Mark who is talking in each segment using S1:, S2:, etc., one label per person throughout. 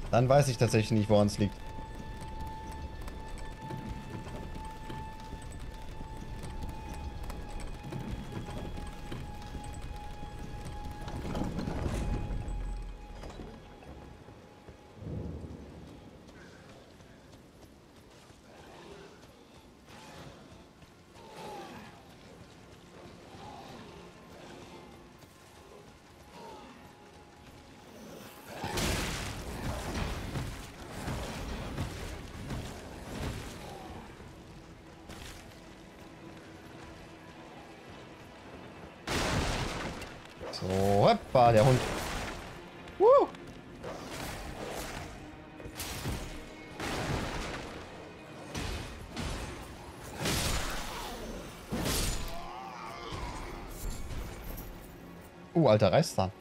S1: Dann weiß ich tatsächlich nicht, woran es liegt. So, hoppa, der Hund. Alter Reißzahn.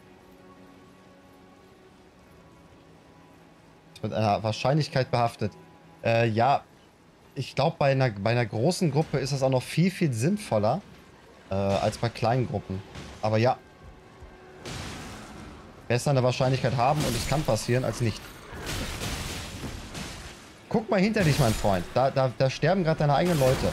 S1: Mit einer Wahrscheinlichkeit behaftet. Ja, ich glaube, bei einer großen Gruppe ist das auch noch viel, viel sinnvoller als bei kleinen Gruppen. Aber ja, besser eine Wahrscheinlichkeit haben und es kann passieren, als nicht. Guck mal hinter dich, mein Freund. Da sterben gerade deine eigenen Leute.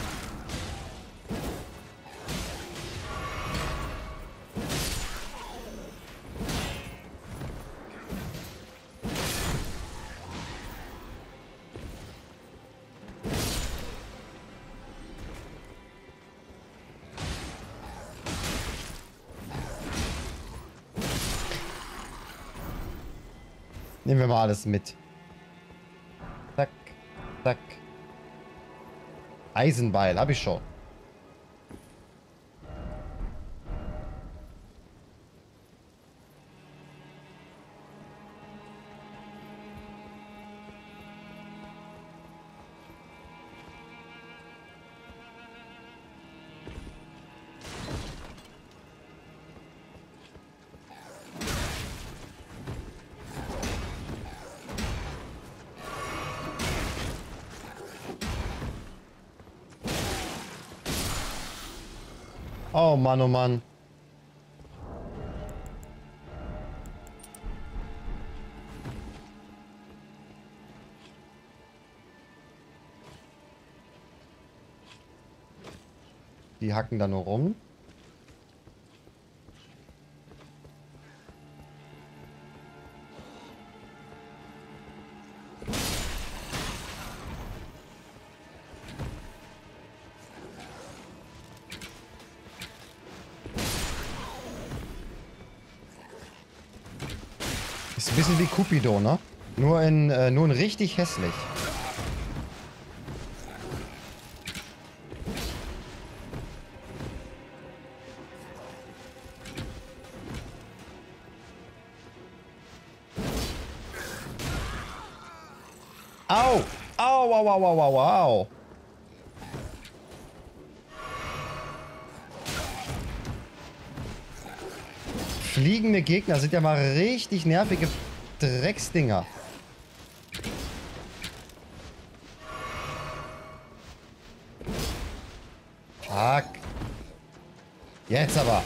S1: Nehmen wir mal alles mit. Zack, zack. Eisenbeil, habe ich schon. Oh Mann, oh Mann. Die hacken da nur rum. Ist ein bisschen wie Cupido, ne? Nur in richtig hässlich. Au! Au, au, au, au, au, au. Fliegende Gegner sind ja mal richtig nervige Drecksdinger. Fuck. Jetzt aber.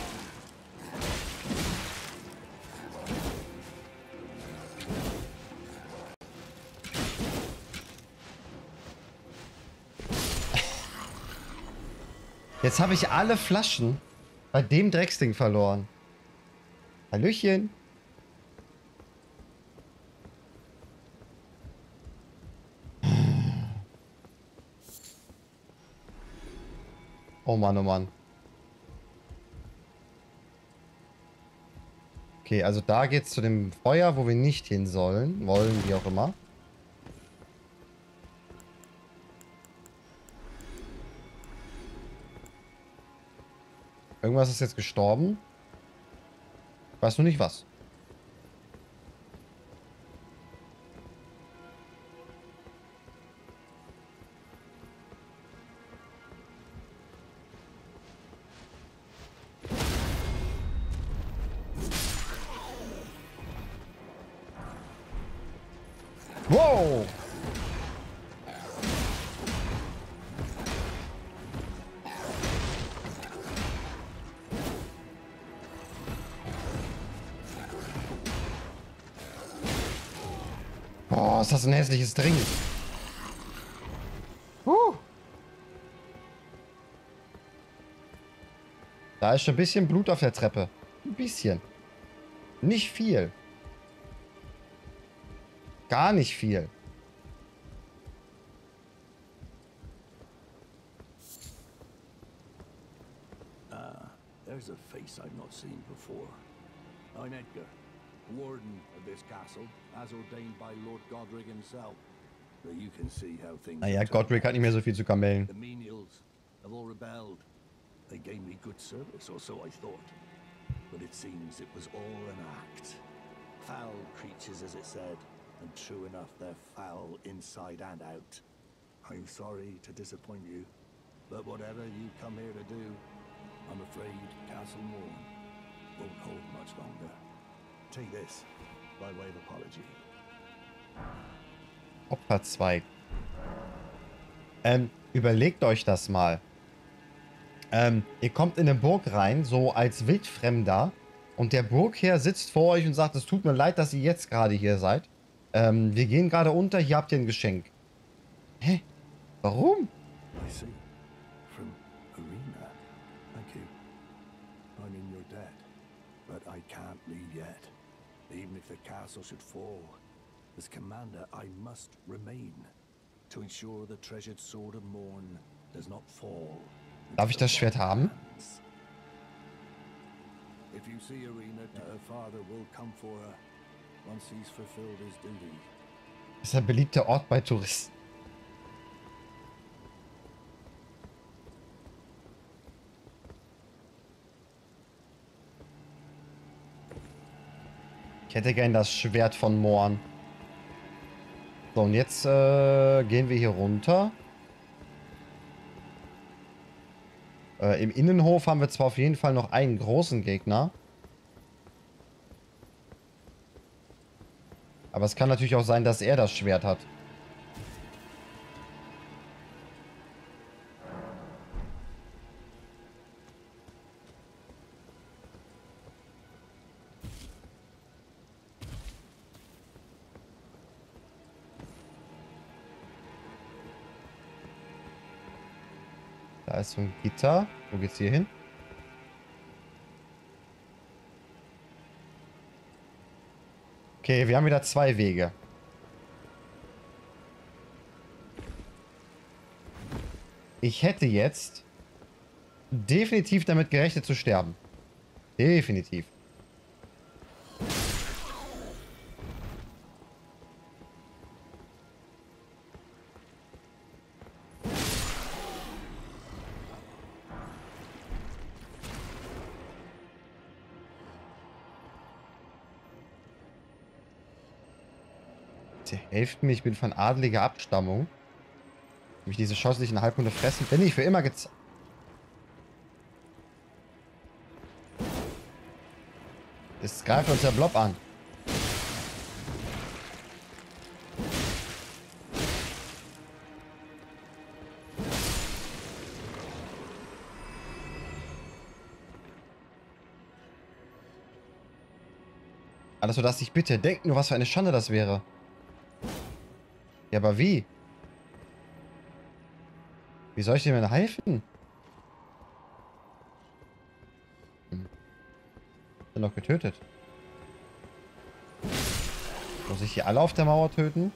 S1: Jetzt habe ich alle Flaschen bei dem Drecksding verloren. Hallöchen. Oh Mann, oh Mann. Okay, also da geht's zu dem Feuer, wo wir nicht hin sollen. Wollen, wie auch immer. Irgendwas ist jetzt gestorben. Ich weiß nur nicht was. Wow! Boah, ist das ein hässliches Ding. Da ist schon ein bisschen Blut auf der Treppe. Ein bisschen. Nicht viel. Gar nicht viel.
S2: There's a face I've not seen before. I'm Edgar, warden of this castle, as ordained by Lord Godric himself. But you can see how things
S1: Naja, Godric hat nicht mehr so viel zu kamellen.
S2: The menials have all rebelled. They gave me good service, or so I thought. But it seems it was all an act. Foul creatures, as it said, and true enough, they're foul inside and out. I'm sorry to disappoint you, but whatever you come here to do, I'm afraid Castle Morn won't hold much longer. Take this, by way of apology.
S1: Opferzweig. Überlegt euch das mal. Ihr kommt in eine Burg rein, so als Wildfremder. Und der Burgherr sitzt vor euch und sagt, es tut mir leid, dass ihr jetzt gerade hier seid. Wir gehen gerade unter, hier habt ihr ein Geschenk. Hä? Warum?
S2: I see. From Arena. Thank you. I'm in your debt. But I can't leave yet. Even if the castle should fall. As commander, I must remain. To ensure the treasured sword of Morn does not fall.
S1: Darf ich das Schwert haben?
S2: If you see Arena, her father will come for her once he's fulfilled his duty.
S1: Ist ein beliebter Ort bei Touristen. Ich hätte gern das Schwert von Morn. So, und jetzt gehen wir hier runter. Im Innenhof haben wir zwar auf jeden Fall noch einen großen Gegner. Aber es kann natürlich auch sein, dass er das Schwert hat. Da ist so ein Gitter. Wo geht's hier hin? Okay, wir haben wieder zwei Wege. Ich hätte jetzt definitiv damit gerechnet zu sterben. Definitiv. Helft mir, ich bin von adeliger Abstammung. Mich diese scheußlichen Halbhunde fressen, bin ich für immer Es greift uns der Blob an. Alles so, dass ich bitte. Denkt nur, was für eine Schande das wäre. Ja, aber wie? Wie soll ich dir denn helfen? Bin doch getötet. Muss ich hier alle auf der Mauer töten?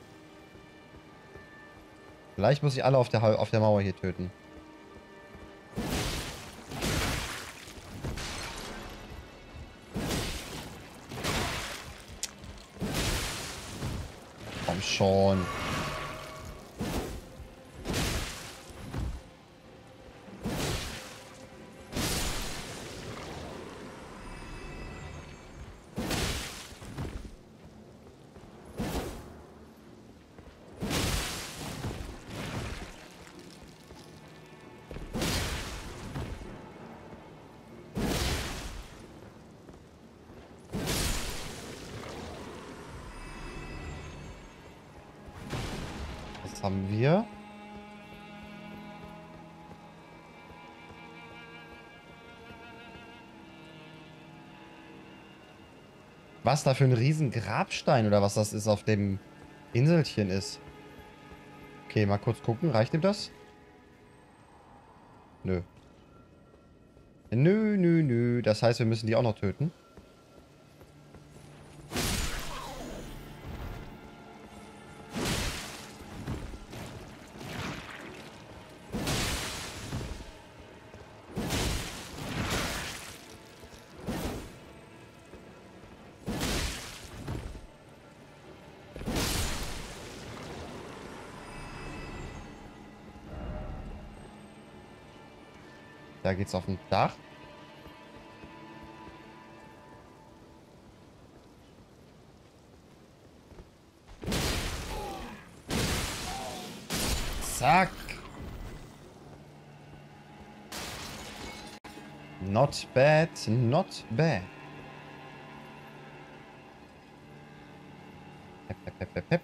S1: Vielleicht muss ich alle auf der Mauer hier töten. Komm schon. Haben wir. Was da für ein riesen Grabstein oder was das ist auf dem Inselchen ist. Okay, mal kurz gucken. Reicht ihm das? Nö. Nö, nö, nö. Das heißt, wir müssen die auch noch töten. Da geht's auf dem Dach. Zack. Not bad, not bad. Hep, hep, hep, hep, hep.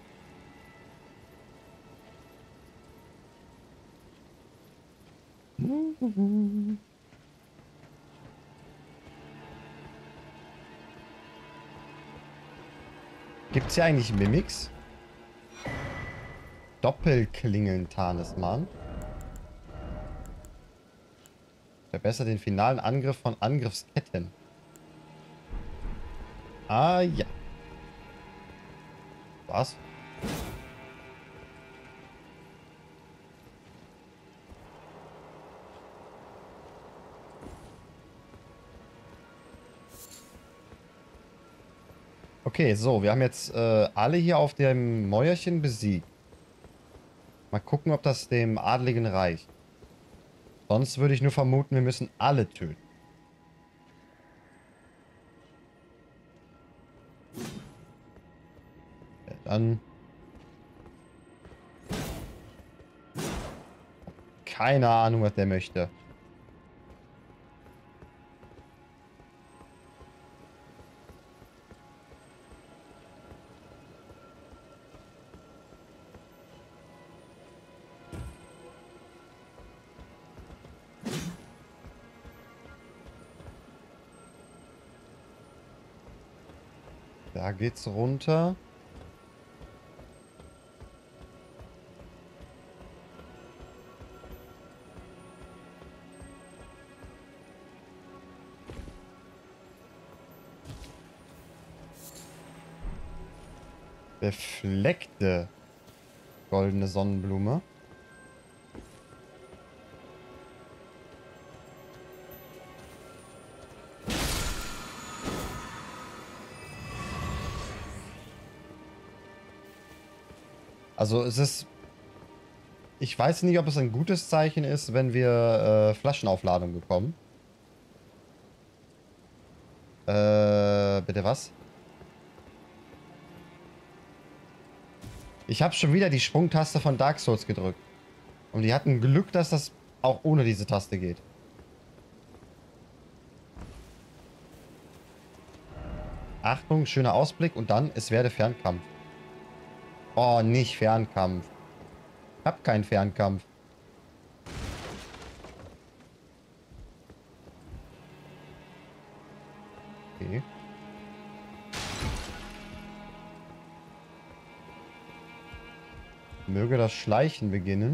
S1: Gibt's hier eigentlich Mimics? Doppelklingeln-Talisman. Verbessert den finalen Angriff von Angriffsketten. Ah, ja. Was? Okay, so, wir haben jetzt alle hier auf dem Mäuerchen besiegt. Mal gucken, ob das dem Adligen reicht. Sonst würde ich nur vermuten, wir müssen alle töten. Ja, dann... Keine Ahnung, was der möchte. Da geht's runter. Befleckte goldene Sonnenblume. Also es ist... Ich weiß nicht, ob es ein gutes Zeichen ist, wenn wir Flaschenaufladung bekommen. Bitte was? Ich habe schon wieder die Sprungtaste von Dark Souls gedrückt. Und die hatten Glück, dass das auch ohne diese Taste geht. Achtung, schöner Ausblick und dann, es werde Fernkampf. Oh, nicht Fernkampf. Ich hab keinen Fernkampf. Okay. Möge das Schleichen beginnen.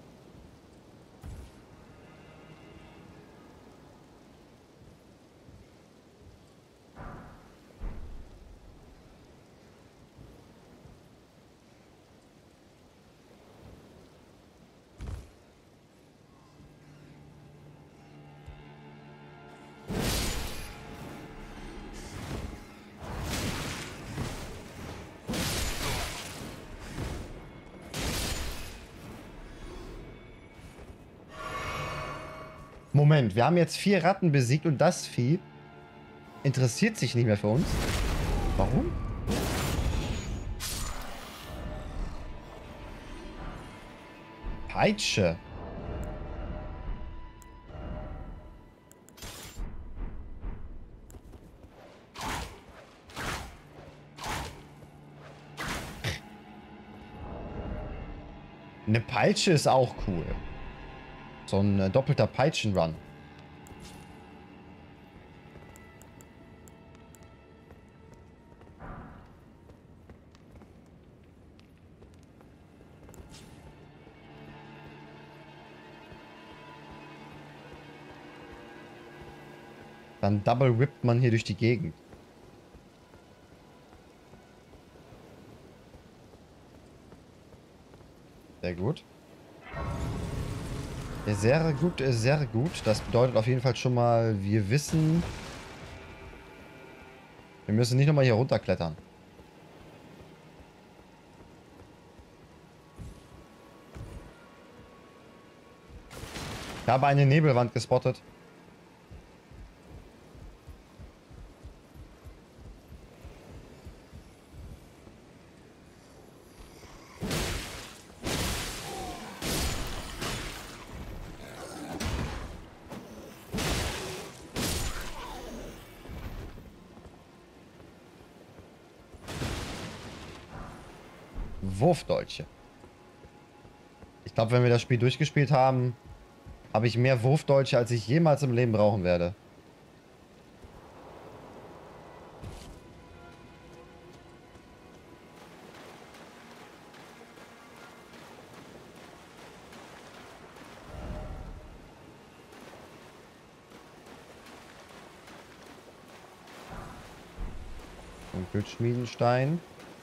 S1: Moment, wir haben jetzt 4 Ratten besiegt und das Vieh interessiert sich nicht mehr für uns. Warum? Peitsche. Eine Peitsche ist auch cool. So ein doppelter Peitschenrun. Dann double whippt man hier durch die Gegend. Sehr gut. Ja, sehr gut, sehr gut. Das bedeutet auf jeden Fall schon mal, wir wissen, wir müssen nicht nochmal hier runterklettern. Ich habe eine Nebelwand gespottet. Wurfdolche. Ich glaube, wenn wir das Spiel durchgespielt haben, habe ich mehr Wurfdolche, als ich jemals im Leben brauchen werde. Dunkelschmiedenstein.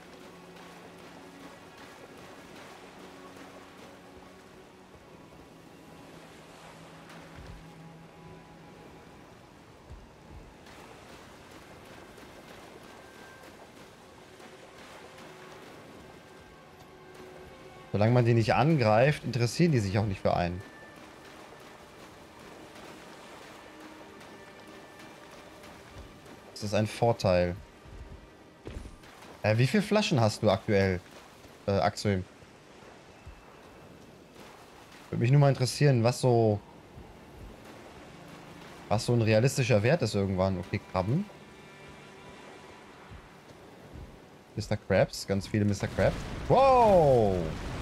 S1: Solange man die nicht angreift, interessieren die sich auch nicht für einen. Das ist ein Vorteil. Wie viele Flaschen hast du aktuell, Axel? Würde mich nur mal interessieren, was so ein realistischer Wert ist irgendwann. Okay, Krabben. Mr. Krabs, ganz viele Mr. Krabs. Wow!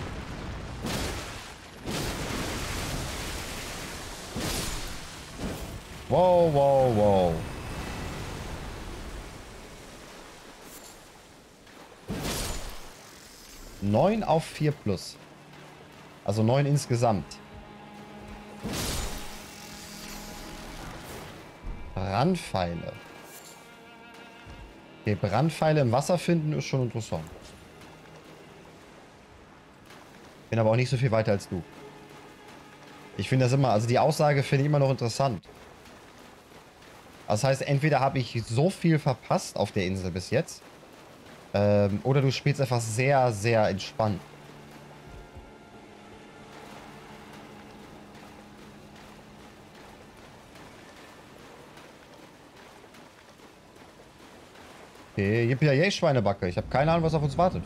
S1: Wow, wow, wow. Neun auf 4 plus. Also 9 insgesamt. Brandpfeile. Okay, Brandpfeile im Wasser finden ist schon interessant. Bin aber auch nicht so viel weiter als du. Ich finde das immer, also die Aussage finde ich immer noch interessant. Das heißt, entweder habe ich so viel verpasst auf der Insel bis jetzt, oder du spielst einfach sehr, sehr entspannt. Okay, yippie Schweinebacke. Ich habe keine Ahnung, was auf uns wartet.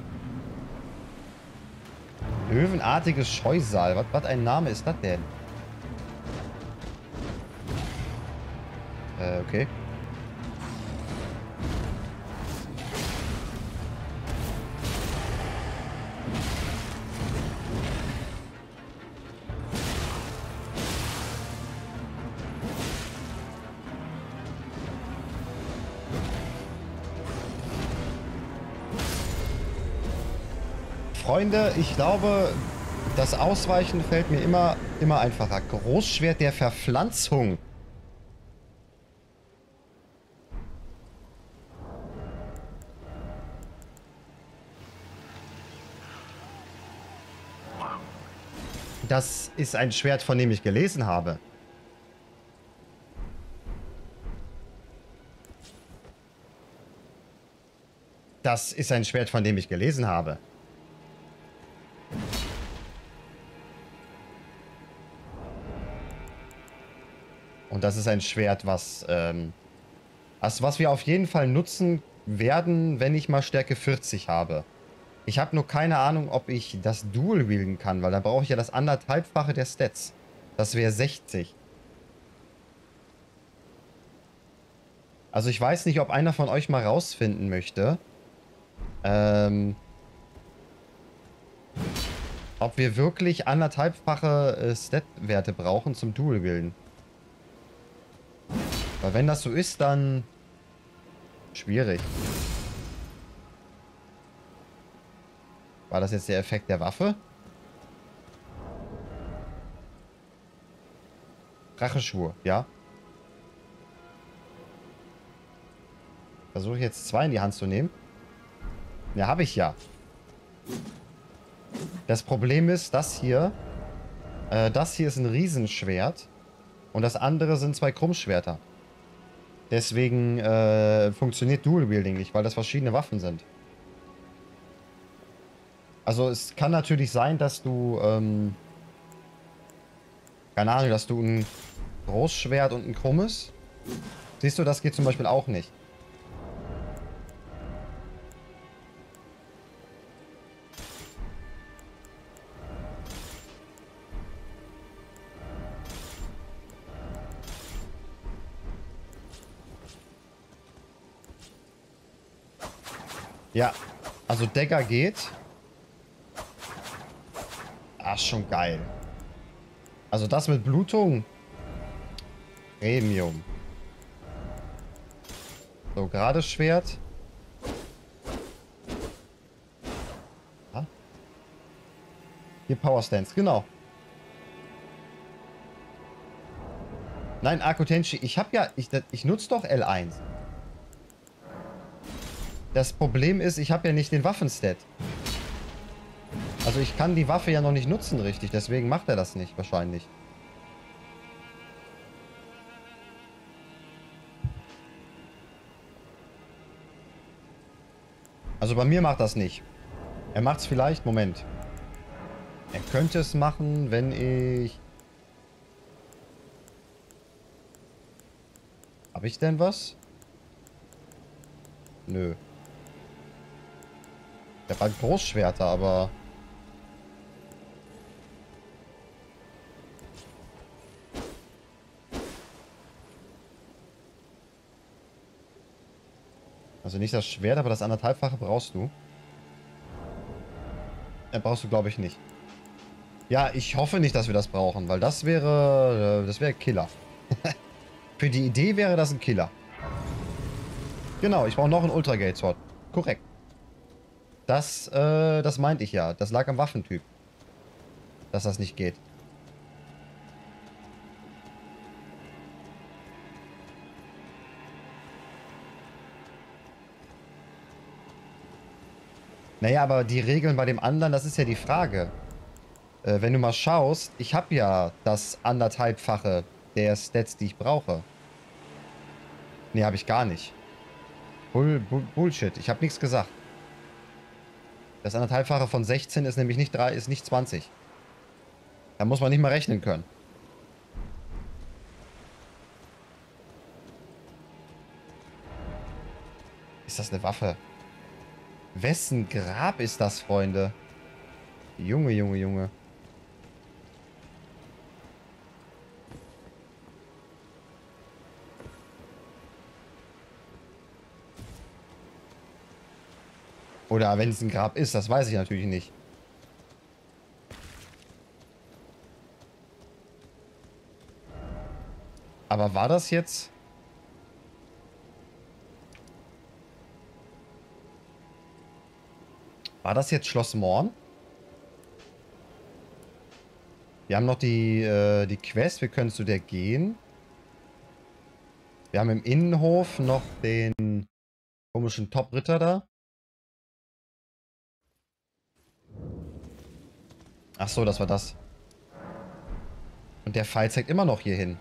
S1: Löwenartiges Scheusal. Was ein Name ist das denn? Okay. Freunde, ich glaube, das Ausweichen fällt mir immer einfacher. Großschwert der Verpflanzung. Das ist ein Schwert, von dem ich gelesen habe. Das ist ein Schwert, von dem ich gelesen habe. Und das ist ein Schwert, was wir auf jeden Fall nutzen werden, wenn ich mal Stärke 40 habe. Ich habe nur keine Ahnung, ob ich das Dual wielden kann, weil da brauche ich ja das anderthalbfache der Stats. Das wäre 60. Also ich weiß nicht, ob einer von euch mal rausfinden möchte, ob wir wirklich anderthalbfache Stat-Werte brauchen zum Dual wielden. Weil wenn das so ist, dann schwierig. War das jetzt der Effekt der Waffe? Racheschwur, ja. Versuche ich jetzt 2 in die Hand zu nehmen. Ja, habe ich ja. Das Problem ist, das hier ist ein Riesenschwert. Und das andere sind 2 Krummschwerter. Deswegen funktioniert Dual Wielding nicht, weil das verschiedene Waffen sind. Also es kann natürlich sein, dass du, keine Ahnung, dass du ein Großschwert und ein krummes. Siehst du, das geht zum Beispiel auch nicht. Ja, also Dagger geht. Ah, schon geil. Also das mit Blutung. Premium. So, gerade Schwert. Ah. Hier Power Stance, genau. Nein, Akku Tenshi, ich habe ja, ich nutze doch L1. Das Problem ist, ich habe ja nicht den Waffenstat. Also ich kann die Waffe ja noch nicht nutzen richtig, deswegen macht er das nicht, wahrscheinlich. Also bei mir macht das nicht. Er macht es vielleicht, Moment. Er könnte es machen, wenn ich... Habe ich denn was? Nö. Ich habe halt Großschwerter, aber... Also nicht das Schwert, aber das 1,5-fache brauchst du. Brauchst du, glaube ich, nicht. Ja, ich hoffe nicht, dass wir das brauchen, weil das wäre Killer. Für die Idee wäre das ein Killer. Genau, ich brauche noch ein Ultra Gate Sword. Korrekt. Das meinte ich ja. Das lag am Waffentyp. Dass das nicht geht. Naja, aber die Regeln bei dem anderen, das ist ja die Frage. Wenn du mal schaust, ich habe ja das 1,5-fache der Stats, die ich brauche. Nee, habe ich gar nicht. Bullshit. Ich habe nichts gesagt. Das 1,5-fache von 16 ist nämlich nicht 3, ist nicht 20. Da muss man nicht mal rechnen können. Ist das eine Waffe? Wessen Grab ist das, Freunde? Junge, Junge, Junge. Oder wenn es ein Grab ist, das weiß ich natürlich nicht. Aber war das jetzt... War das jetzt Schloss Morn? Wir haben noch die Quest. Wir können zu der gehen. Wir haben im Innenhof noch den komischen Top-Ritter da. Ach so, das war das. Und der Pfeil zeigt immer noch hier hin.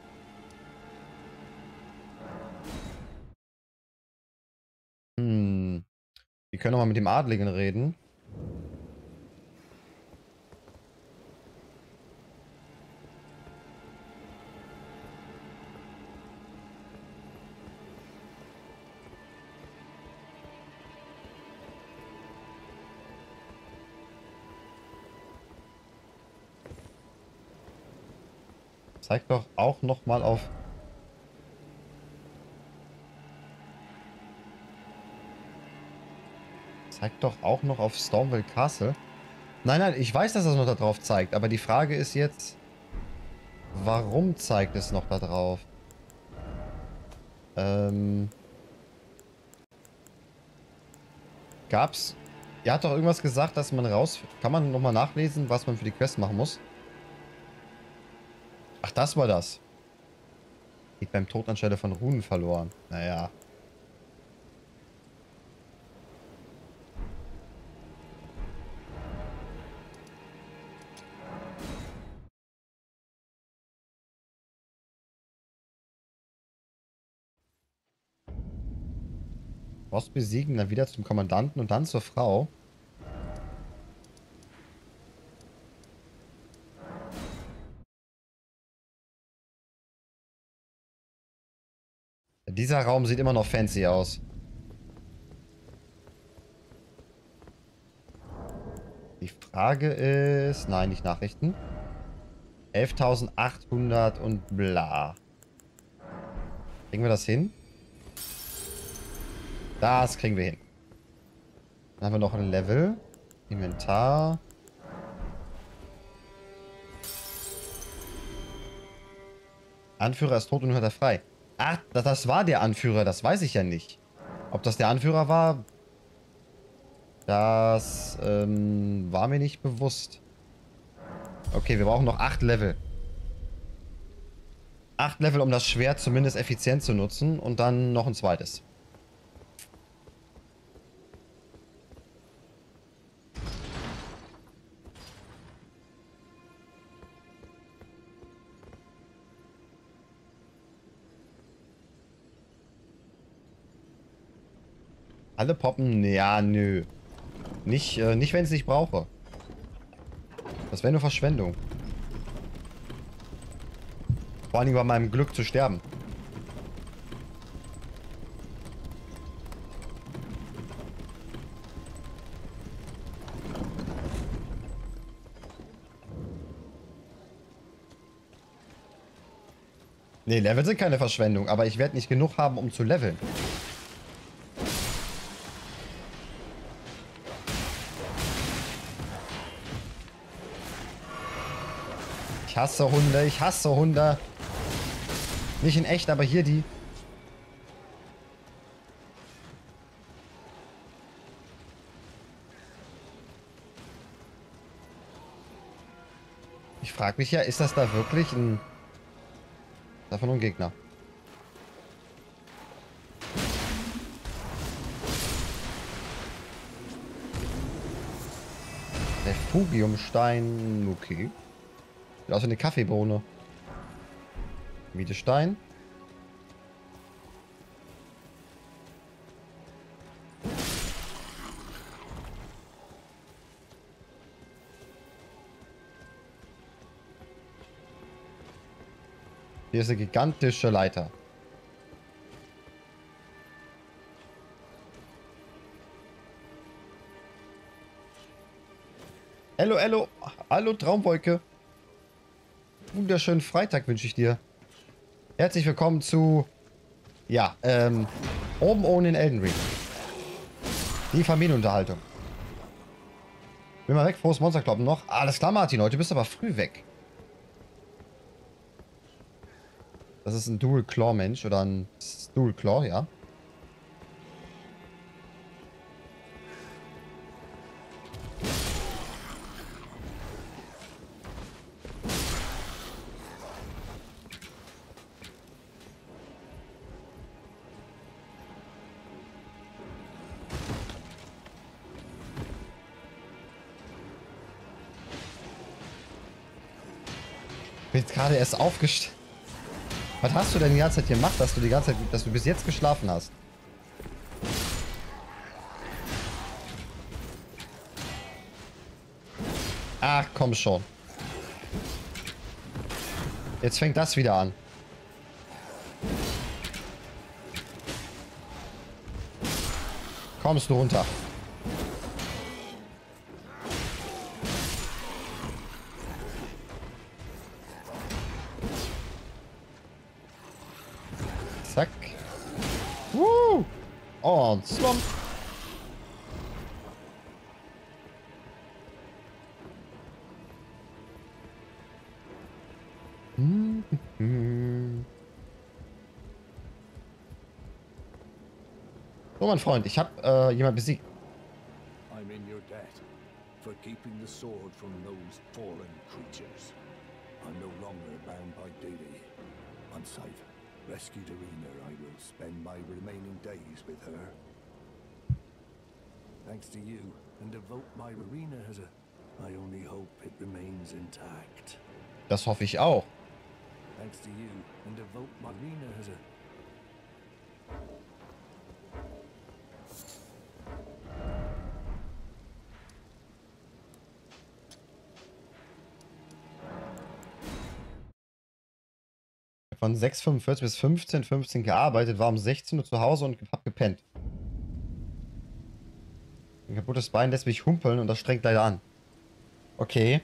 S1: Wir können noch mal mit dem Adligen reden. Zeig doch auch noch mal auf... Zeig doch auch noch auf Stormville Castle. Nein, nein, ich weiß, dass das noch da drauf zeigt. Aber die Frage ist jetzt... Warum zeigt es noch da drauf? Gab's... Er hat doch irgendwas gesagt, dass man raus... Kann man nochmal nachlesen, was man für die Quest machen muss? Ach, das war das. Geht beim Tod anstelle von Runen verloren. Naja. Boss besiegen, dann wieder zum Kommandanten und dann zur Frau. Dieser Raum sieht immer noch fancy aus. Die Frage ist... Nein, nicht Nachrichten. 11.800 und bla. Kriegen wir das hin? Das kriegen wir hin. Dann haben wir noch ein Level. Inventar. Anführer ist tot und nun hat er frei. Ach, das war der Anführer. Das weiß ich ja nicht. Ob das der Anführer war, das war mir nicht bewusst. Okay, wir brauchen noch 8 Level. 8 Level, um das Schwert zumindest effizient zu nutzen. Und dann noch ein zweites. Alle poppen? Ja, nö. Nicht, nicht wenn ich es nicht brauche. Das wäre nur Verschwendung. Vor allem bei meinem Glück zu sterben. Nee, Level sind keine Verschwendung, aber ich werde nicht genug haben, um zu leveln. Ich hasse Hunde, ich hasse Hunde. Nicht in echt, aber hier die. Ich frage mich ja, ist das da wirklich ein... Davon ein Gegner. Refugiumstein. Okay. Sieht aus wie eine Kaffeebohne. Wiedestein. Hier ist eine gigantische Leiter. Hallo, hallo. Hallo, Traumwolke. Wunderschönen Freitag wünsche ich dir. Herzlich willkommen zu... Ja, oben ohne in Elden Ring. Die Familienunterhaltung. Bin mal weg, frohes Monsterkloppen noch. Alles klar, Martin, heute bist du aber früh weg. Das ist ein Dual Claw Mensch oder ein Dual Claw, ja. Bin jetzt gerade erst aufgestanden. Was hast du denn die ganze Zeit gemacht, dass du bis jetzt geschlafen hast? Ach, komm schon. Jetzt fängt das wieder an. Kommst du runter? Zack. Und Slump. So, mein Freund, ich habe jemand besiegt.
S2: I'm in your debt for keeping the sword from those fallen creatures. I'm no longer bound by duty. Once I've rescued Irina, I will spend my remaining days with her. Thanks to you, and devote my Irina as a... I only hope it remains intact.
S1: Das hoffe ich auch.
S2: Thanks to you, and devote my Irina as a...
S1: von 6:45 bis 15:15 gearbeitet, war um 16 Uhr zu Hause und hab gepennt. Ein kaputtes Bein lässt mich humpeln und das strengt leider an. Okay.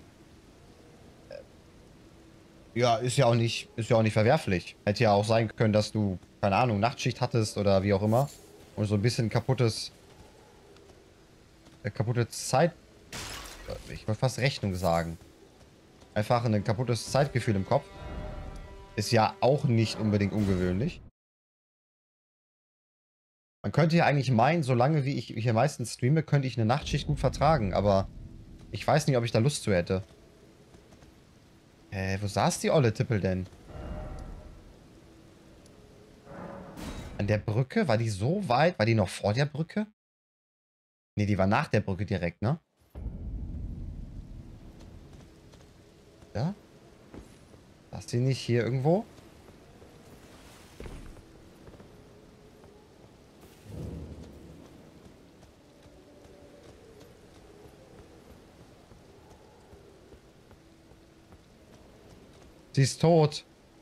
S1: Ja, ist ja auch nicht verwerflich. Hätte ja auch sein können, dass du, keine Ahnung, Nachtschicht hattest oder wie auch immer. Und so ein bisschen kaputte Zeit. Ich wollte fast Rechnung sagen. Einfach ein kaputtes Zeitgefühl im Kopf. Ist ja auch nicht unbedingt ungewöhnlich. Man könnte ja eigentlich meinen, solange wie ich hier meistens streame, könnte ich eine Nachtschicht gut vertragen, aber ich weiß nicht, ob ich da Lust zu hätte. Wo saß die olle Tippel denn? An der Brücke? War die so weit? War die noch vor der Brücke? Ne, die war nach der Brücke direkt, ne? Ja? Saß die nicht hier irgendwo? Sie ist tot.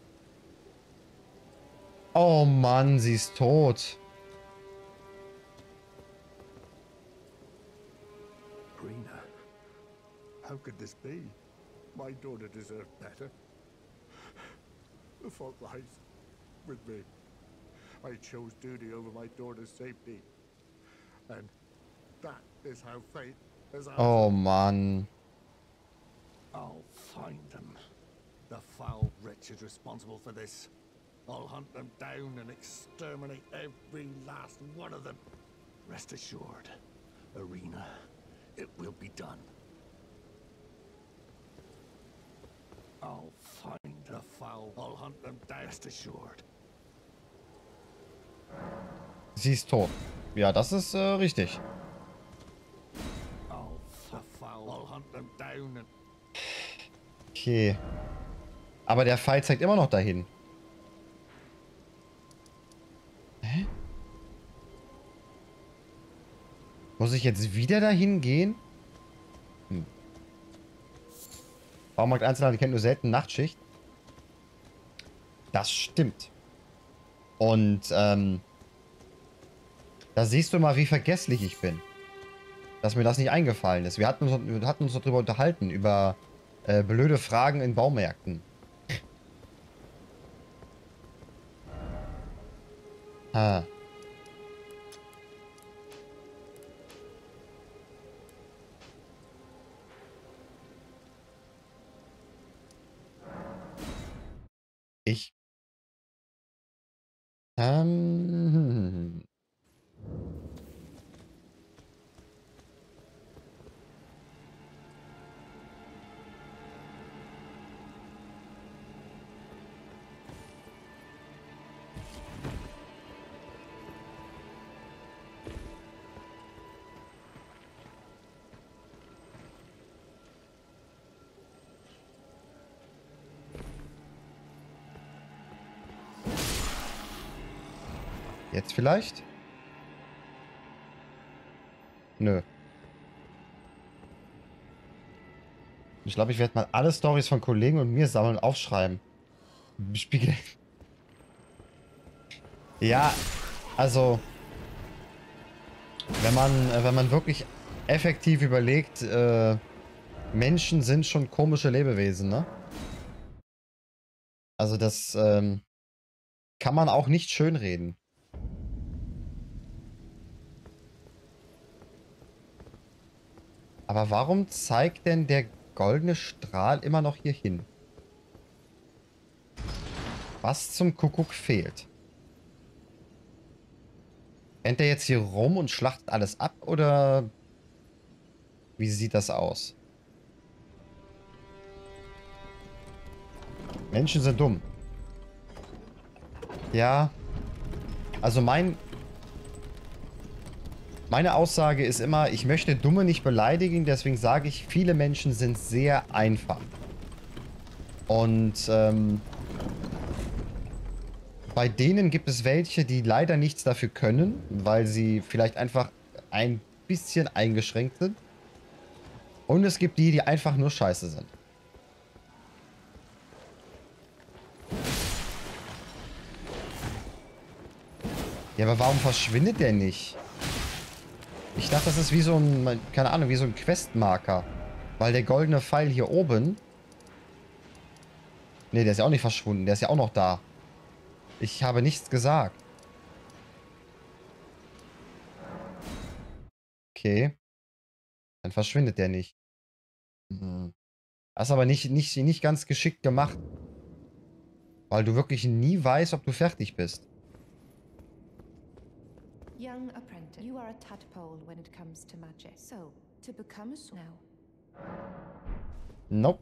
S1: Oh Mann, sie ist tot.
S2: Rena, how could this be? My daughter deserved better. The fault lies with me. I chose duty over my daughter's safety. And that is how fate has
S1: Oh
S2: answered.
S1: Mann.
S2: I'll find them. The foul wretches responsible for this. I'll hunt them down and exterminate every last one of them. Rest assured, Arena, it will be done. I'll find the foul. I'll hunt them down. Rest assured.
S1: Sie ist tot. Ja, das ist richtig.
S2: I'll hunt them down and...
S1: Okay. Aber der Pfeil zeigt immer noch dahin. Hä? Muss ich jetzt wieder dahin gehen? Baumarkt Einzelhandel kennt nur selten Nachtschicht. Das stimmt. Und, da siehst du mal, wie vergesslich ich bin. Dass mir das nicht eingefallen ist. Wir hatten uns doch darüber unterhalten, über blöde Fragen in Baumärkten. Ha. Ich. Jetzt vielleicht? Nö. Ich glaube, ich werde mal alle Storys von Kollegen und mir sammeln und aufschreiben. Spiegel. Ja, also wenn man wirklich effektiv überlegt, Menschen sind schon komische Lebewesen, ne? Also das kann man auch nicht schönreden. Aber warum zeigt denn der goldene Strahl immer noch hier hin? Was zum Kuckuck fehlt? Rennt er jetzt hier rum und schlachtet alles ab, oder wie sieht das aus? Menschen sind dumm. Ja. Also meine Aussage ist immer, ich möchte Dumme nicht beleidigen, deswegen sage ich, viele Menschen sind sehr einfach. Und bei denen gibt es welche, die leider nichts dafür können, weil sie vielleicht einfach ein bisschen eingeschränkt sind. Und es gibt die, die einfach nur scheiße sind. Ja, aber warum verschwindet der nicht? Ich dachte, das ist wie so ein, keine Ahnung, wie so ein Questmarker. Weil der goldene Pfeil hier oben... Ne, der ist ja auch nicht verschwunden. Der ist ja auch noch da. Ich habe nichts gesagt. Okay. Dann verschwindet der nicht. Mhm. Das ist aber nicht ganz geschickt gemacht. Weil du wirklich nie weißt, ob du fertig bist.
S3: Young apprentice, you are a tadpole when it comes to magic. So, to become a now.
S1: Nope.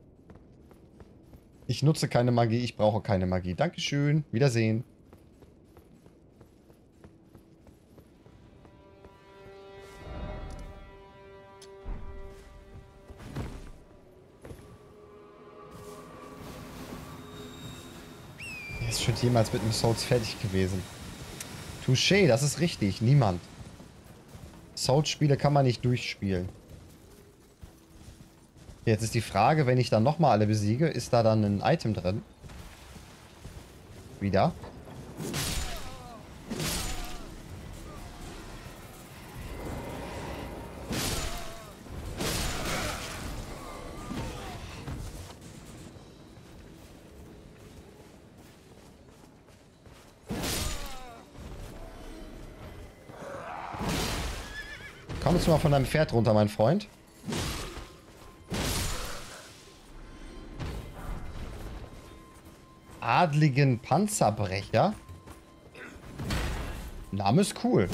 S1: Ich nutze keine Magie, ich brauche keine Magie. Dankeschön. Wiedersehen. Er ist schon jemals mit dem Souls fertig gewesen. Touché, das ist richtig. Niemand. Souls-Spiele kann man nicht durchspielen. Jetzt ist die Frage, wenn ich dann nochmal alle besiege, ist da dann ein Item drin? Wieder? Komm jetzt mal von deinem Pferd runter, mein Freund. Adligen Panzerbrecher. Name ist cool.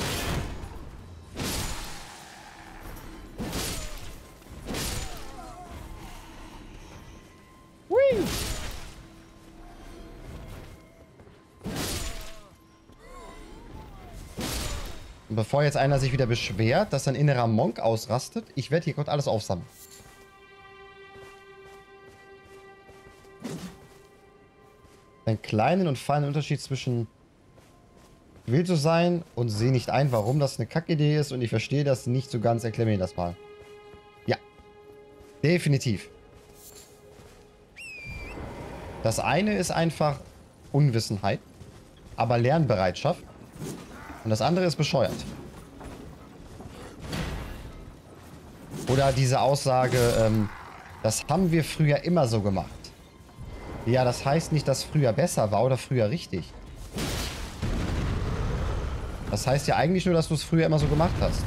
S1: Hui. Und bevor jetzt einer sich wieder beschwert, dass sein innerer Monk ausrastet, ich werde hier gerade alles aufsammeln. Einen kleinen und feinen Unterschied zwischen will so sein und sehe nicht ein, warum das eine Kackidee ist und ich verstehe das nicht so ganz. Erklär mir das mal. Ja. Definitiv. Das eine ist einfach Unwissenheit, aber Lernbereitschaft. Und das andere ist bescheuert. Oder diese Aussage, das haben wir früher immer so gemacht. Ja, das heißt nicht, dass früher besser war oder früher richtig. Das heißt ja eigentlich nur, dass du es früher immer so gemacht hast.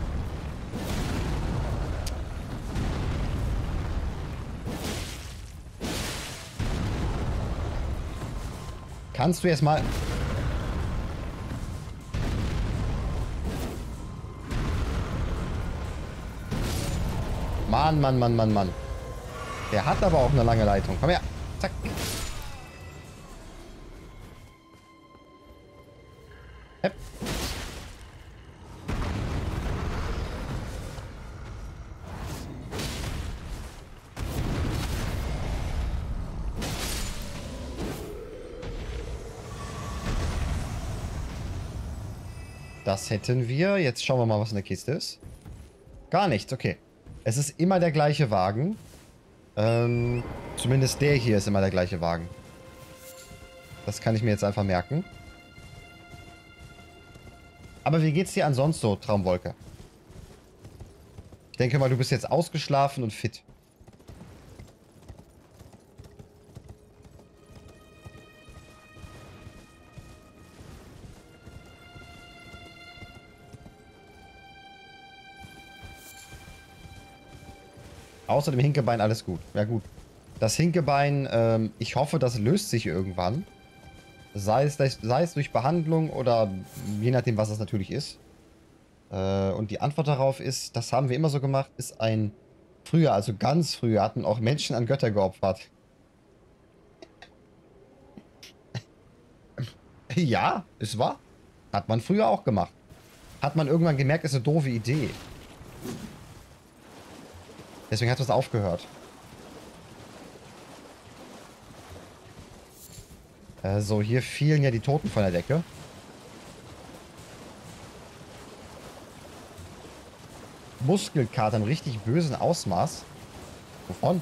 S1: Kannst du jetzt mal... Mann, Mann, Mann, Mann, Mann. Der hat aber auch eine lange Leitung. Komm her. Zack. Hepp. Das hätten wir. Jetzt schauen wir mal, was in der Kiste ist. Gar nichts, okay. Es ist immer der gleiche Wagen. Zumindest der hier ist immer der gleiche Wagen. Das kann ich mir jetzt einfach merken. Aber wie geht's dir ansonsten so, Traumwolke? Ich denke mal, du bist jetzt ausgeschlafen und fit. Außer dem Hinkebein alles gut. Ja gut. Das Hinkebein, ich hoffe, das löst sich irgendwann. Sei es durch Behandlung oder je nachdem, was es natürlich ist. Und die Antwort darauf ist, das haben wir immer so gemacht, ist ein... Früher, also ganz früher, hatten auch Menschen an Götter geopfert. Ja, ist wahr. Hat man früher auch gemacht. Hat man irgendwann gemerkt, ist eine doofe Idee. Deswegen hat es aufgehört. So, hier fielen ja die Toten von der Decke. Muskelkater im richtig bösen Ausmaß. Wovon?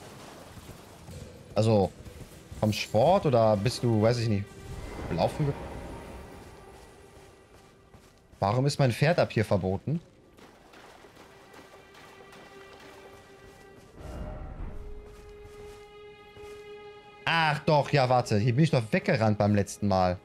S1: Also, vom Sport oder bist du, weiß ich nicht, laufen? Warum ist mein Pferd ab hier verboten? Ach doch, ja, warte. Hier bin ich doch weggerannt beim letzten Mal.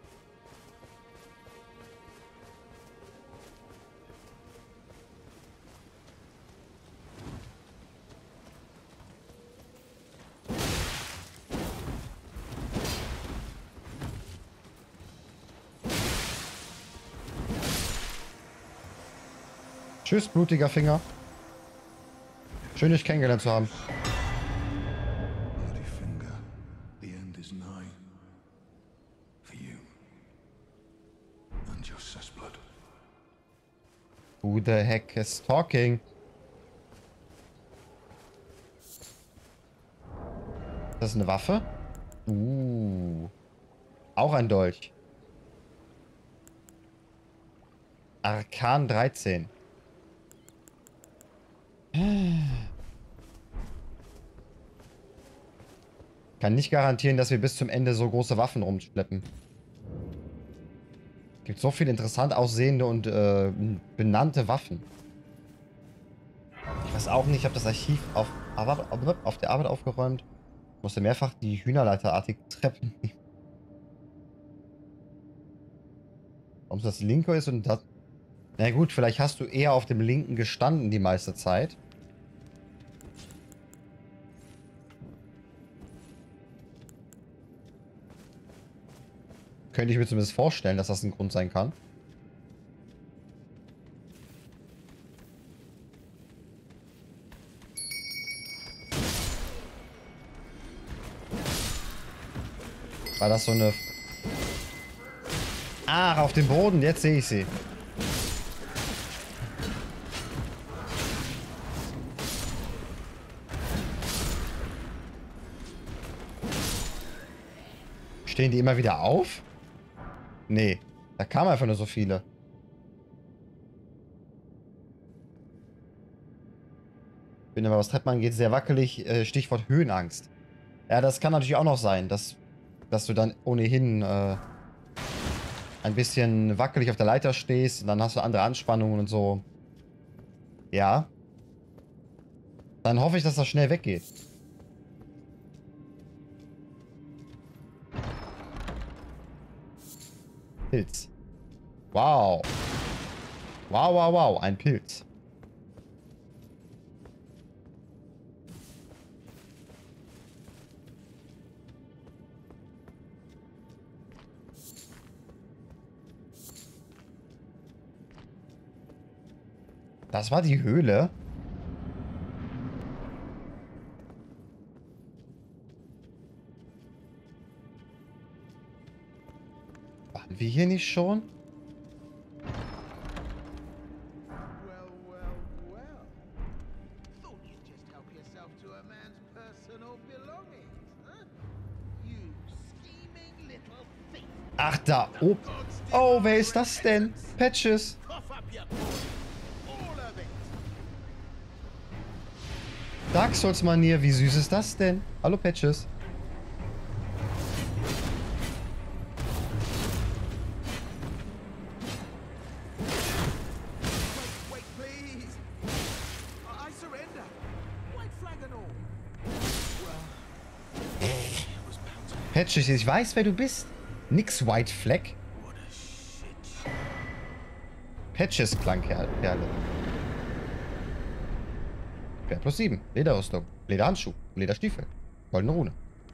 S1: Tschüss, blutiger Finger. Schön, dich kennengelernt zu haben.
S4: Bloody finger. The end is nigh. For you. And your cessblood.
S1: Who the heck is talking? Ist das eine Waffe? Auch ein Dolch. Arkan 13. Kann nicht garantieren, dass wir bis zum Ende so große Waffen rumschleppen. Gibt so viele interessant aussehende und benannte Waffen. Ich weiß auch nicht, ich habe das Archiv auf der Arbeit aufgeräumt. Musste mehrfach die hühnerleiterartigen Treppen nehmen. Warum es das linke ist und das... Na gut, vielleicht hast du eher auf dem linken gestanden die meiste Zeit. Könnte ich mir zumindest vorstellen, dass das ein Grund sein kann. War das so eine... Ach, auf dem Boden, jetzt sehe ich sie. Stehen die immer wieder auf? Nee, da kamen einfach nur so viele. Bin aber, was Treppen angeht, sehr wackelig. Stichwort Höhenangst. Ja, das kann natürlich auch noch sein, dass du dann ohnehin ein bisschen wackelig auf der Leiter stehst und dann hast du andere Anspannungen und so. Ja. Dann hoffe ich, dass das schnell weggeht. Pilz. Wow. Wow, wow, wow. Ein Pilz. Das war die Höhle. Waren wir hier nicht schon?
S5: Well, well, well. Thought you'd just help yourself to a man's personal belongings, huh? You scheming little thief.
S1: Ach, da oben. Oh, wer ist das denn? Patches.
S5: Cough up your blood. All of it.
S1: Dark Souls Manier, wie süß ist das denn? Hallo, Patches.
S5: Wait, please. I surrender. White flag and all. Well, it was bound to
S1: Patches, ich weiß, wer du bist. Nix White Flag.
S5: what a shit.
S1: Patches Klangperle. Schwert plus 7. Lederrüstung. Lederhandschuh. Lederstiefel. Goldene Rune.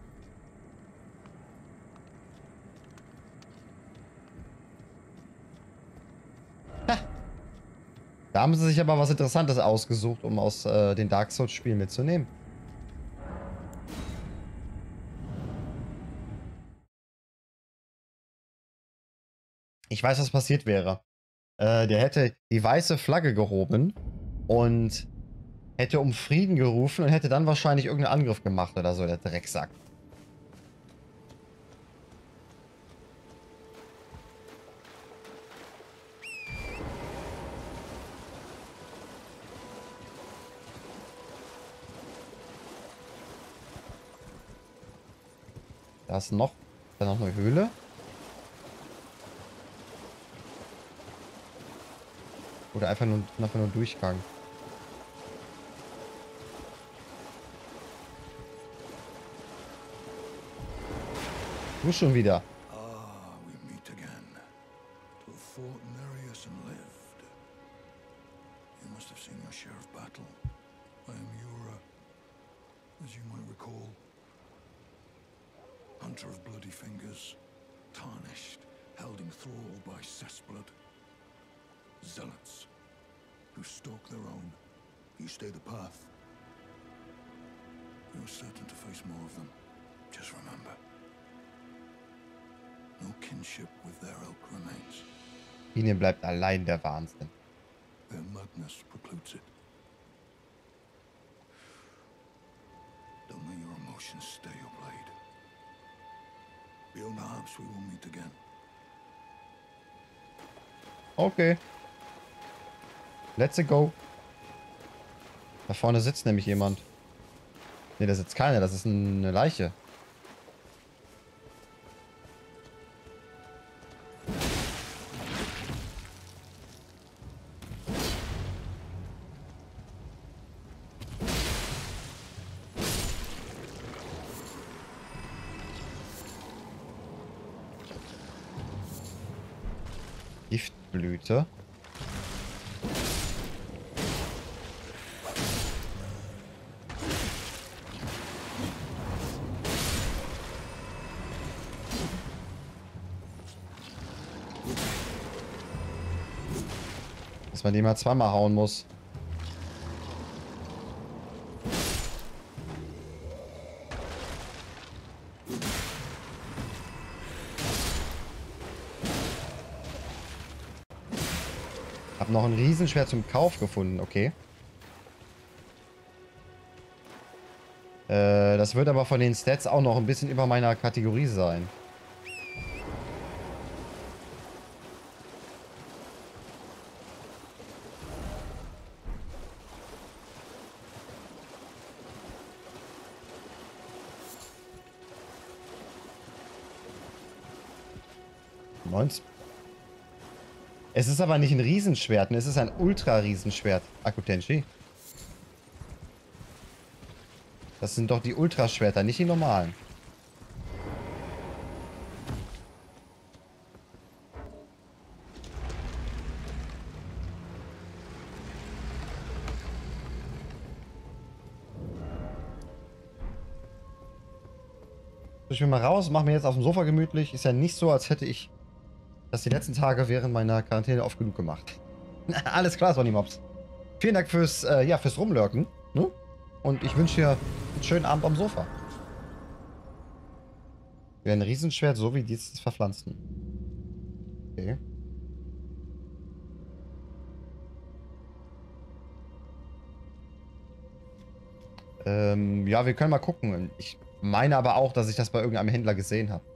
S1: Ha. Da haben sie sich aber was Interessantes ausgesucht, um aus den Dark Souls Spielen mitzunehmen. Ich weiß, was passiert wäre. Der hätte die weiße Flagge gehoben und hätte um Frieden gerufen und hätte dann wahrscheinlich irgendeinen Angriff gemacht oder so, der Drecksack. Da ist noch eine Höhle. Oder einfach nur Durchgang. Du schon wieder.
S4: Ah, we meet again. To have fought Nereus and lived. You must have seen your share of battle. I am Yura, as you might recall. Hunter of bloody fingers, tarnished, held in thrall by Cessblood. Zealots, who stalk their own. You stay the path. You're certain to face more of them. Just remember. No kinship with their ilk remains.
S1: Ihnen bleibt allein der Wahnsinn.
S4: Their madness precludes it. Don't let your emotions stay your blade. Beyond the Alps we will meet again.
S1: Okay. Let's go. Da vorne sitzt nämlich jemand. Ne, da sitzt keiner. Das ist eine Leiche. Giftblüte. Dass man die mal zweimal hauen muss. Hab noch ein Riesenschwert zum Kauf gefunden, okay. Das wird aber von den Stats auch noch ein bisschen über meiner Kategorie sein. Es ist aber nicht ein Riesenschwert, es ist ein Ultra-Riesenschwert, Akutenshi. Das sind doch die Ultraschwerter, nicht die normalen. Ich will mal raus, mach mir jetzt auf dem Sofa gemütlich. Ist ja nicht so, als hätte ich das die letzten Tage während meiner Quarantäne oft genug gemacht. Alles klar, Sonny Mobs. Vielen Dank fürs Rumlurken. Ne? Und ich wünsche dir einen schönen Abend am Sofa. Wäre ein Riesenschwert, so wie dieses verpflanzten. Okay. Ja, wir können mal gucken. Ich meine aber auch, dass ich das bei irgendeinem Händler gesehen habe.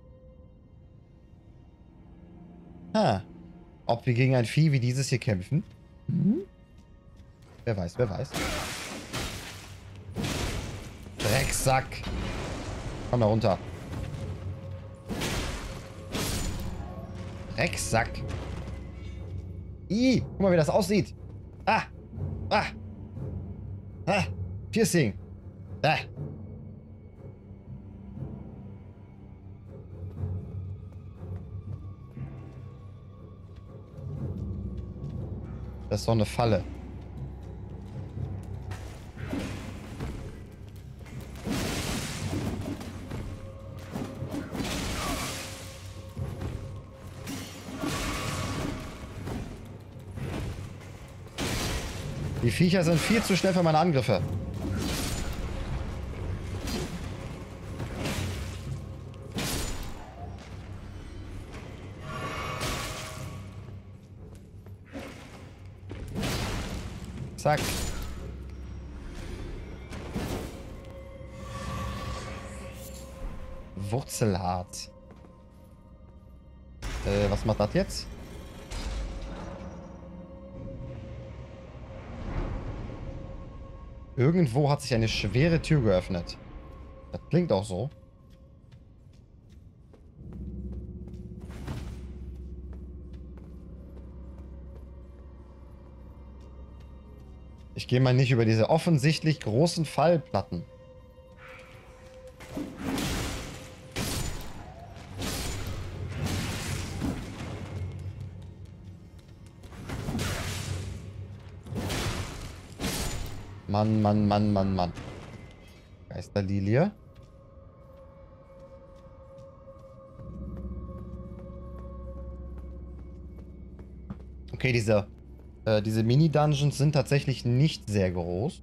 S1: Ob wir gegen ein Vieh wie dieses hier kämpfen? Mhm. Wer weiß, wer weiß. Drecksack. Komm da runter. Drecksack. Ih, guck mal, wie das aussieht. Ah. Ah. Ah. Piercing. Ah. Das ist doch eine Falle. Die Viecher sind viel zu schnell für meine Angriffe. Zack. Wurzelhart. Was macht das jetzt? Irgendwo hat sich eine schwere Tür geöffnet. Das klingt auch so. Ich gehe mal nicht über diese offensichtlich großen Fallplatten. Mann, Mann, Mann, Mann, Mann. Geisterlilie. Okay, diese Mini-Dungeons sind tatsächlich nicht sehr groß.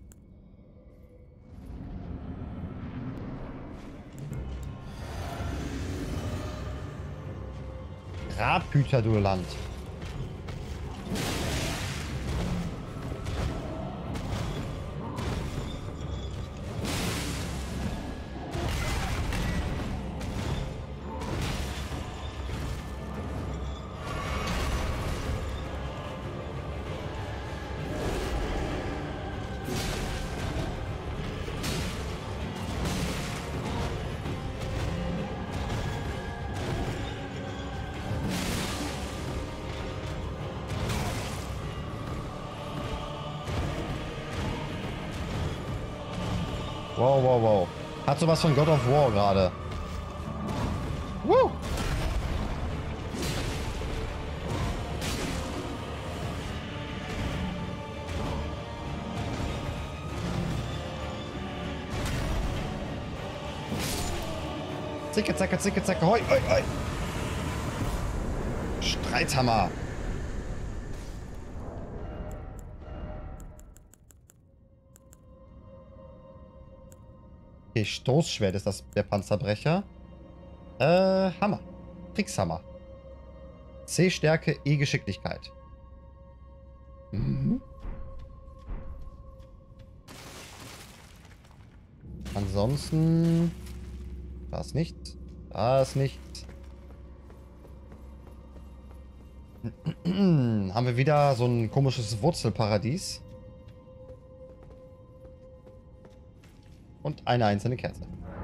S1: Grabhüter, du Land. Wow, wow, wow. Hat sowas von God of War gerade. Woo! Zicke, zacke, zicke, zacke, hoi, hoi, hoi. Streithammer. Okay, Stoßschwert ist das der Panzerbrecher. Hammer. Kriegshammer. C Stärke, E Geschicklichkeit. Mhm. Ansonsten... Da ist nichts. Da ist nichts. Haben wir wieder so ein komisches Wurzelparadies. Und eine einzelne Kerze.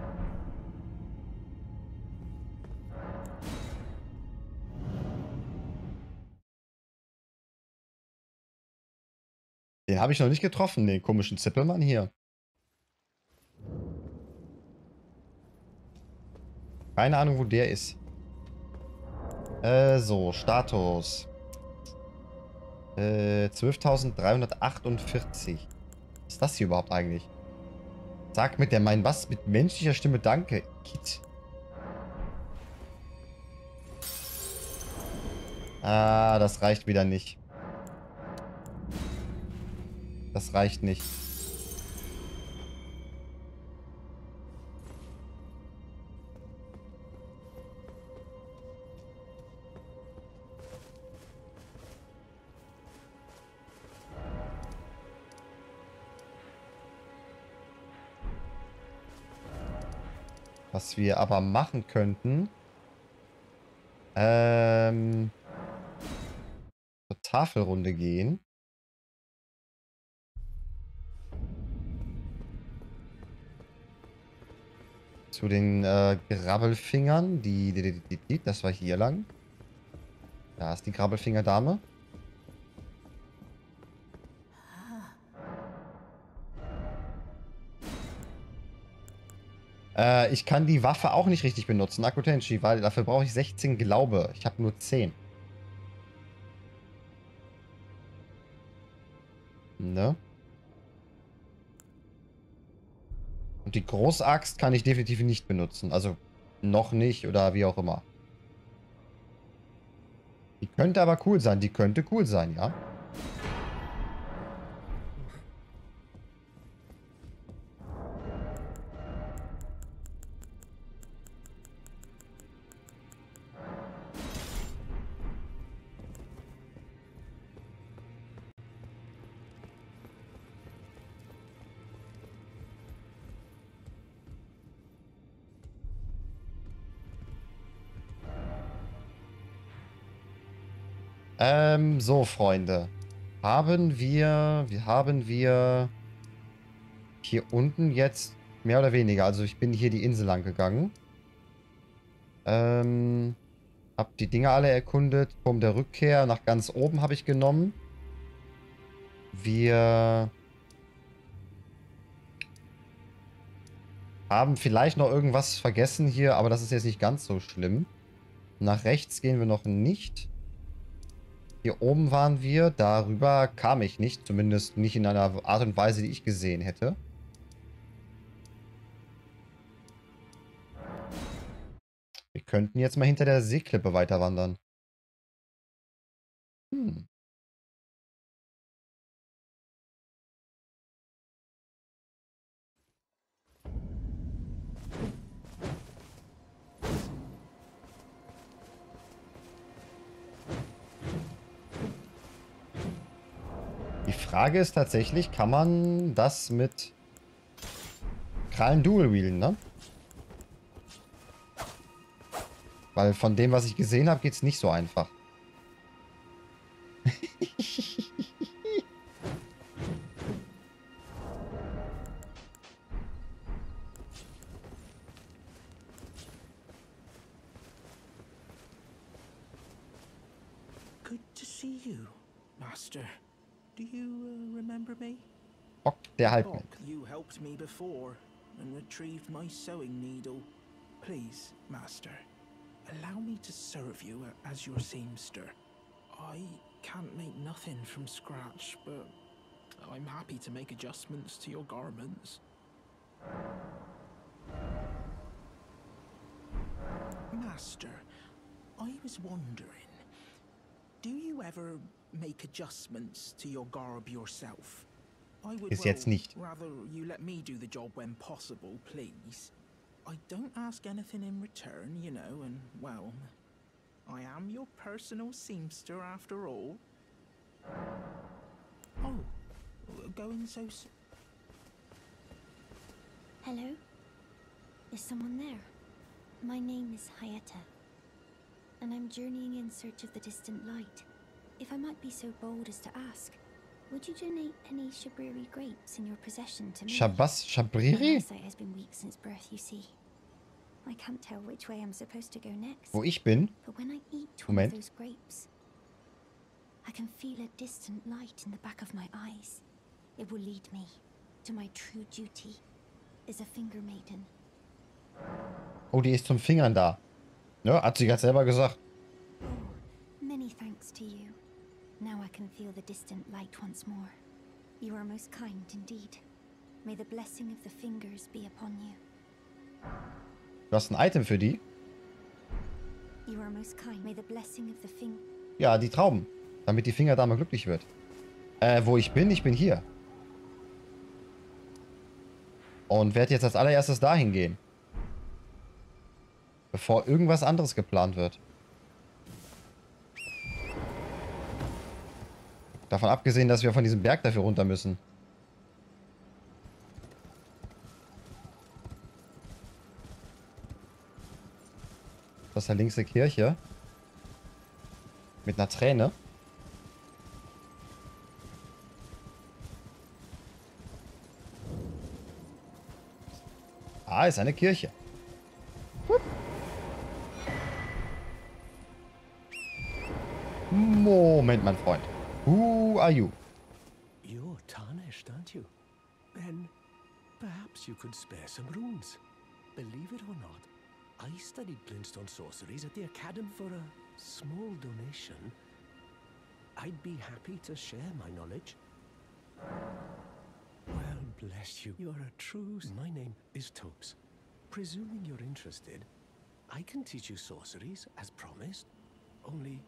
S1: Den habe ich noch nicht getroffen, den komischen Zippelmann hier. Keine Ahnung, wo der ist. So, Status. 12.348. Was ist das hier überhaupt eigentlich? Sag mit der mein was? Mit menschlicher Stimme danke. Kit. Ah, das reicht wieder nicht. Das reicht nicht. Was wir aber machen könnten. Zur Tafelrunde gehen. Zu den Grabbelfingern. Das war hier lang. Da ist die Grabbelfingerdame. Ich kann die Waffe auch nicht richtig benutzen, Akutenchi, weil dafür brauche ich 16 Glaube. Ich habe nur 10. Ne? Und die Großaxt kann ich definitiv nicht benutzen. Also noch nicht oder wie auch immer. Die könnte aber cool sein. Die könnte cool sein, ja. So, Freunde. Haben wir hier unten jetzt mehr oder weniger. Also ich bin hier die Insel lang gegangen. Hab die Dinge alle erkundet. Turm der Rückkehr nach ganz oben habe ich genommen. Wir haben vielleicht noch irgendwas vergessen hier, aber das ist jetzt nicht ganz so schlimm. Nach rechts gehen wir noch nicht. Hier oben waren wir. Darüber kam ich nicht. Zumindest nicht in einer Art und Weise, die ich gesehen hätte. Wir könnten jetzt mal hinter der Seeklippe weiter wandern. Hm. Die Frage ist tatsächlich, kann man das mit Krallen dual wielden, ne? Weil von dem, was ich gesehen habe, geht es nicht so einfach.
S5: Good to see you, Master. Do you remember me?
S1: Bock, der Halbling.
S5: Bock, you helped me before and retrieved my sewing needle. Please, Master, allow me to serve you as your seamster. I can't make nothing from scratch, but I'm happy to make adjustments to your garments. Master, I was wondering, do you ever make adjustments to your garb yourself? I would
S1: Bis jetzt nicht.
S5: rather you let me do the job when possible, please. I don't ask anything in return, you know, and, well, I am your personal seamster after all. Oh, going so
S6: Hello? Is someone there? My name is Hayata, and I'm journeying in search of the distant light. If I might be so bold as to ask, would you donate any Shabriri grapes in your possession to me?
S1: Shabas
S6: My
S1: Shabriri?
S6: eyesight has been weak since birth, you see. I can't tell which way I'm supposed to go next.
S1: Wo ich bin?
S6: But when I eat one
S1: Moment.
S6: of those grapes, I can feel a distant light in the back of my eyes. It will lead me to my true duty as a finger maiden.
S1: Oh, die ist zum Fingern da. Ne, hat sie gerade selber gesagt.
S6: Oh, many thanks to you. Now I can feel the distant light once more. You are most kind indeed. May the blessing of the fingers be upon you.
S1: Du hast ein Item für die?
S6: You are most kind. May the blessing of the finger.
S1: Ja, die Trauben. Damit die Fingerdame glücklich wird. Wo ich bin hier. Und werde jetzt als allererstes dahin gehen. Bevor irgendwas anderes geplant wird. Davon abgesehen, dass wir von diesem Berg dafür runter müssen. Das ist da links eine Kirche. Mit einer Träne. Ah, ist eine Kirche. Moment, mein Freund. Who are you?
S7: You're tarnished, aren't you? Then perhaps you could spare some runes. Believe it or not, I studied glintstone sorceries at the Academy for a small donation. I'd be happy to share my knowledge. Well, bless you. You're a true... My name is Topes. Presuming you're interested, I can teach you sorceries, as promised. Only...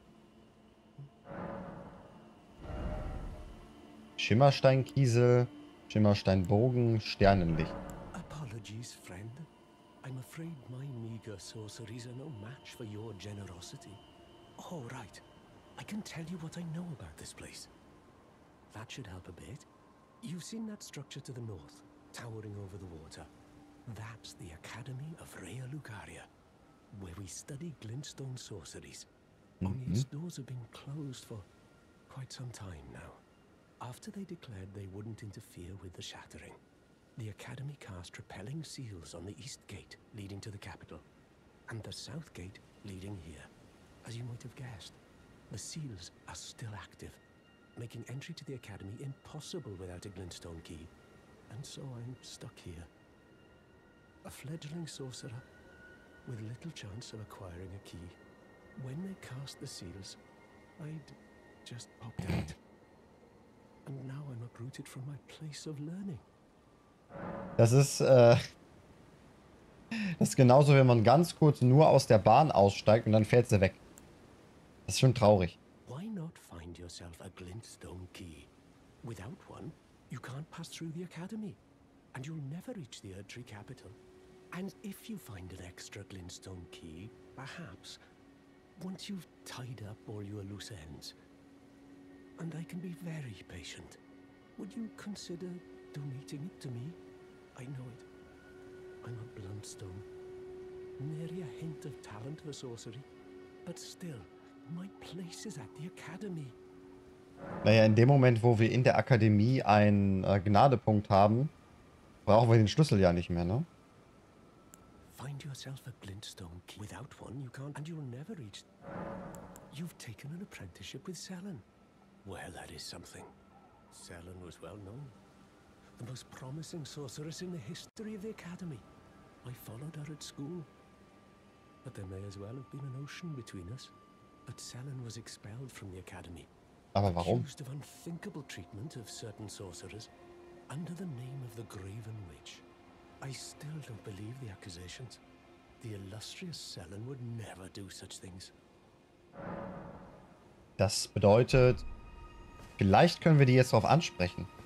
S1: Schimmersteinkiesel, Schimmersteinbogen, Sternenlicht.
S7: Apologies, friend. I'm afraid my meager sorceries are no match for your generosity. All right. I can tell you what I know about this place. That should help a bit. You've seen that structure to the north, towering over the water. That's the Academy of Rea Lucaria, where we study glintstone sorceries. Only its doors have been closed for quite some time now. After they declared they wouldn't interfere with the shattering, the Academy cast repelling seals on the east gate leading to the capital, and the south gate leading here. As you might have guessed, the seals are still active. making entry to the academy impossible without a glintstone key. And so I'm stuck here. A fledgling sorcerer with little chance of acquiring a key. When they cast the seals, I'd just popped out. And now I'm uprooted from my place of learning.
S1: Das ist genauso, wenn man ganz kurz nur aus der Bahn aussteigt und dann fährt sie weg. Das ist schon traurig.
S7: Why not find yourself a glintstone key? Without one, you can't pass through the academy, and you'll never reach the Erdtree capital. And if you find an extra glintstone key, perhaps, once you've tied up all your loose ends, and I can be very patient, would you consider donating it to me? I know it. I'm a bluntstone. Nary a hint of talent for sorcery. But still, my place is at the academy.
S1: Naja, in dem Moment, wo wir in der Akademie einen Gnadepunkt haben, brauchen wir den Schlüssel ja nicht mehr, ne?
S7: Find yourself a glintstone key. Without one, you can't, and you'll never reach. You've taken an apprenticeship with Selen. Well, that is something. Selen was well known. The most promising sorceress in the history of the academy. I followed her at school. But there may as well have been an ocean between us. But Selen was expelled from the academy.
S1: Aber warum?
S7: Accused of unthinkable treatment of certain sorcerers under the name of the Graven Witch. I still don't believe the accusations. The illustrious Selen would never do such things.
S1: Das bedeutet, vielleicht können wir die jetzt darauf ansprechen.